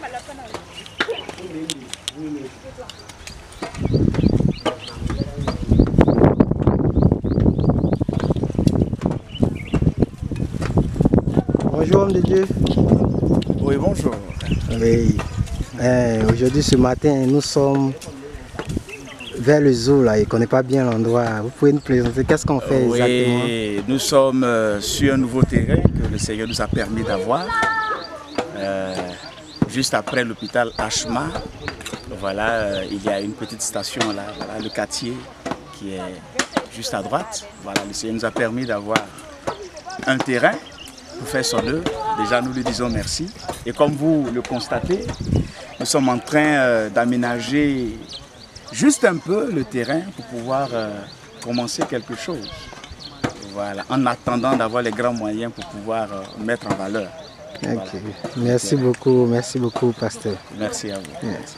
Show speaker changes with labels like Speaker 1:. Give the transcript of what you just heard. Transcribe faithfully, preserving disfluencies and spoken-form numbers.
Speaker 1: Bonjour homme de Dieu.
Speaker 2: Oui, bonjour.
Speaker 1: Oui. Euh, Aujourd'hui, ce matin, nous sommes vers le zoo là, et ne connaît pas bien l'endroit. Vous pouvez nous présenter qu'est-ce qu'on fait
Speaker 2: oui,
Speaker 1: exactement?
Speaker 2: Oui, nous sommes euh, sur un nouveau terrain que le Seigneur nous a permis d'avoir. Euh, juste après l'hôpital Ashma, voilà, euh, il y a une petite station là, voilà, le quartier qui est juste à droite. Voilà, le Seigneur nous a permis d'avoir un terrain pour faire son œuvre. Déjà, nous lui disons merci. Et comme vous le constatez, nous sommes en train euh, d'aménager juste un peu le terrain pour pouvoir euh, commencer quelque chose. Voilà, en attendant d'avoir les grands moyens pour pouvoir euh, mettre en valeur.
Speaker 1: Okay.
Speaker 2: Voilà.
Speaker 1: Merci beaucoup, merci beaucoup, pasteur.
Speaker 2: Merci à vous.
Speaker 1: Yeah.
Speaker 2: Merci.